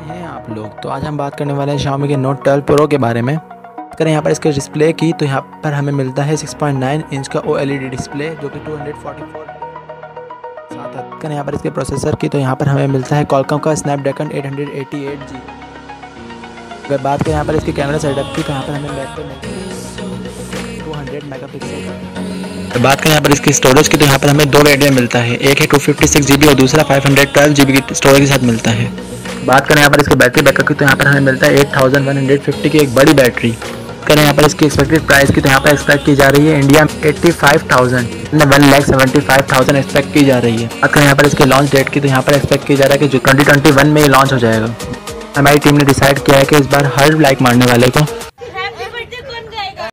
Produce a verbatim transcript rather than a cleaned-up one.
हैं आप लोग। तो आज हम बात करने वाले हैं Xiaomi के Note ट्वेल्व Pro के बारे में। करें यहाँ पर इसके डिस्प्ले की तो यहाँ पर हमें मिलता है सिक्स पॉइंट नाइन इंच का O L E D display जो कि टू हंड्रेड फोर्टी फोर साथ। करें यहाँ पर इसके प्रोसेसर की तो यहाँ पर हमें मिलता है Qualcomm का Snapdragon eight hundred eighty eight G. अगर बात करें यहाँ पर इसके कैमरा सेटअप की तो यहाँ पर हमें बैक पे टू हंड्रेड मेगा पिक्सल। तो बात करें यहाँ पर इसकी स्टोरेज की तो यहाँ पर हमें दो वेरिएंट मिलता है, एक है two fifty six G B और दूसरा five hundred twelve G B की स्टोरेज के साथ मिलता है। बात करें यहाँ पर इसके बैटरी बैकअप की तो यहाँ पर हमें मिलता है eight thousand one hundred fifty की एक बड़ी बैटरी। करें यहाँ पर इसकी एक्सपेक्टेड प्राइस की तो यहाँ पर एक्सपेक्ट की जा रही है इंडिया में eighty five thousand one lakh seventy five thousand expect की जा रही है। बात करें यहाँ पर इसके लॉन्च डेट की तो यहाँ पर एक्सपेक्ट किया जा रहा है कि जो ट्वेंटी ट्वेंटी वन में ही लॉन्च हो जाएगा। हमारी टीम ने डिसाइड किया है कि इस बार हर लाइक मारने वाले को